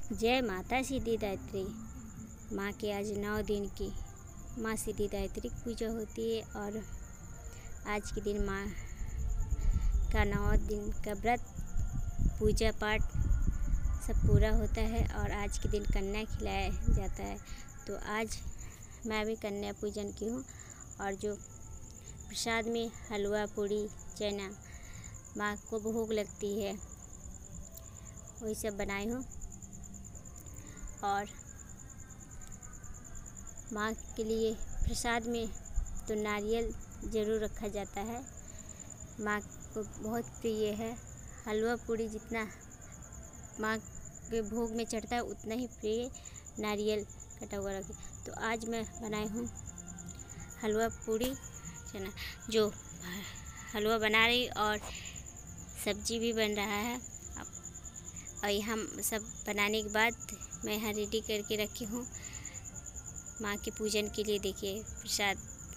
जय माता सिद्धिदात्री। माँ के आज 9 दिन की माँ सिद्धिदात्री की पूजा होती है और आज के दिन माँ का 9 दिन का व्रत पूजा पाठ सब पूरा होता है और आज के दिन कन्या खिलाया जाता है। तो आज मैं भी कन्या पूजन की हूँ और जो प्रसाद में हलवा पूड़ी चना माँ को भोग लगती है वही सब बनाई हूँ। और माँ के लिए प्रसाद में तो नारियल ज़रूर रखा जाता है। माँ को बहुत प्रिय है। हलवा पूड़ी जितना माँ के भोग में चढ़ता है उतना ही प्रिय नारियल कटा हुआ रखे। तो आज मैं बनाई हूँ हलवा पूड़ी चना, जो हलवा बना रही और सब्जी भी बन रहा है। और यहाँ सब बनाने के बाद मैं यहाँ रेडी करके रखी हूँ माँ के पूजन के लिए। देखिए प्रसाद।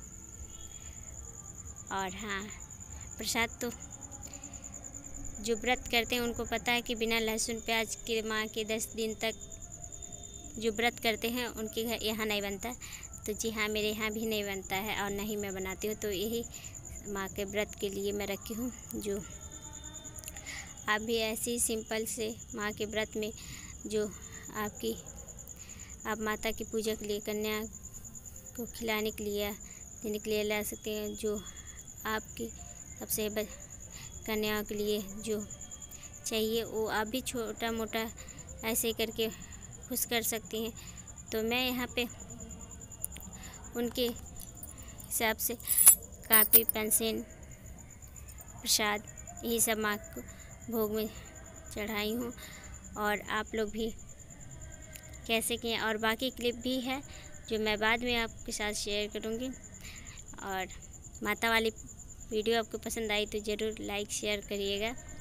और हाँ, प्रसाद तो जो व्रत करते हैं उनको पता है कि बिना लहसुन प्याज के माँ के 10 दिन तक जो व्रत करते हैं उनके घर यहाँ नहीं बनता। तो जी हाँ, मेरे यहाँ भी नहीं बनता है और नहीं मैं बनाती हूँ। तो यही माँ के व्रत के लिए मैं रखी हूँ। जो आप भी ऐसे ही सिंपल से माँ के व्रत में जो आप माता की पूजा के लिए कन्या को खिलाने के लिए देने के लिए ला सकते हैं। जो आपकी सबसे कन्याओं के लिए जो चाहिए वो आप भी छोटा मोटा ऐसे करके खुश कर सकती हैं। तो मैं यहाँ पे उनके हिसाब से कापी पेंसिल प्रसाद यही सब माँ को भोग में चढ़ाई हूँ। और आप लोग भी कैसे किए और बाकी क्लिप भी है जो मैं बाद में आपके साथ शेयर करूँगी। और माता वाली वीडियो आपको पसंद आई तो ज़रूर लाइक शेयर करिएगा।